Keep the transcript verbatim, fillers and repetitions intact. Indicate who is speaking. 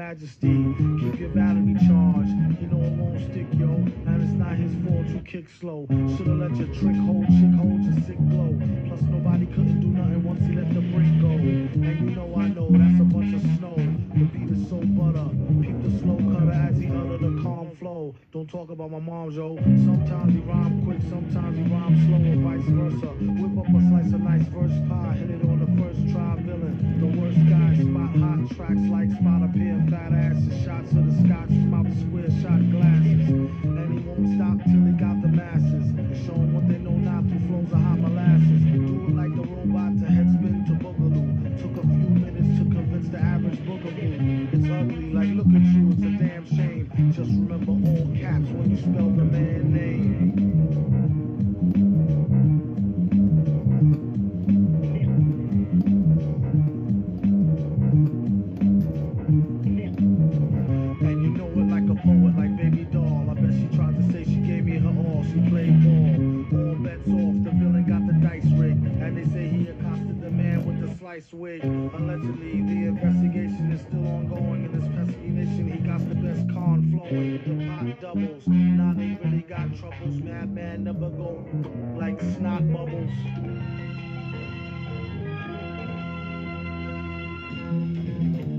Speaker 1: majesty. Keep your battery charged. You know it won't stick, yo. And it's not his fault you kick slow. Should've let your trick hold, chick hold your sick glow. Plus nobody couldn't do nothing once he let the brick go. And you know I know that's a bunch of snow. The beat is so butter. Peep the slow cutter as he utter the calm flow. Don't talk about my mom, yo. Sometimes he rhyme quick, sometimes he rhyme slow, or vice versa. Whip up a slice of nice verse pie, hit it on the first try, villain. The worst guy, spot hot tracks like spot a pair of fat asses. Shots of the scotch from out the square shot glasses. And he won't stop till he got the masses. Show him what they know now through flows of hot molasses. Do it like the robot to head spin to boogaloo. Took a few minutes to convince the average boogaboo. It's ugly, like look at you, it's a damn shame. Just remember all caps when you spell the man name. And you know it like a poet, like baby doll. I bet she tried to say she gave me her all. She played ball. All bets off, the villain got the dice rigged. And they say he accosted the man with the sliced wig. Allegedly, the investigation is still ongoing in this pesky nation. He got the best con flowing. The pot doubles. Now they really got troubles. Madman never go like snot bubbles.